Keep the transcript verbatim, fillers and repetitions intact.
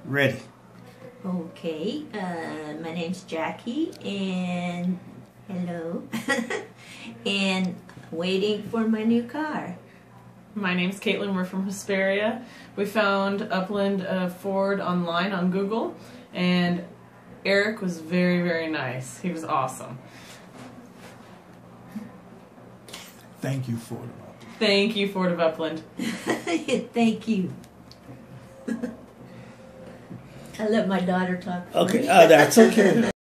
Ready. Okay, uh, my name's Jackie, and hello, and waiting for my new car. My name's Caitlin. We're from Hesperia. We found Upland uh, Ford online on Google, and Eric was very, very nice. He was awesome. Thank you, Ford. Thank you, Ford of Upland. Thank you. I let my daughter talk. Okay, uh, that's okay.